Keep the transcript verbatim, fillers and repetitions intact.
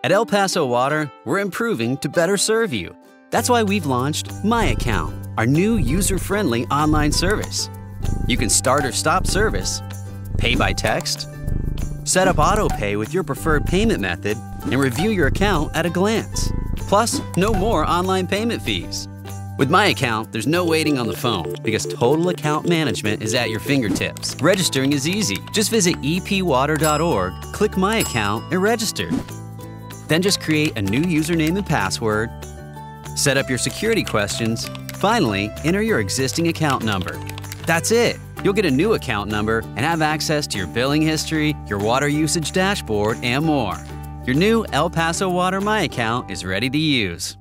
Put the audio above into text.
At El Paso Water, we're improving to better serve you. That's why we've launched My Account, our new user-friendly online service. You can start or stop service, pay by text, set up auto pay with your preferred payment method, and review your account at a glance. Plus, no more online payment fees. With My Account, there's no waiting on the phone because total account management is at your fingertips. Registering is easy. Just visit E P water dot org, click My Account, and register. Then just create a new username and password, set up your security questions, finally, enter your existing account number. That's it. You'll get a new account number and have access to your billing history, your water usage dashboard, and more. Your new El Paso Water My Account is ready to use.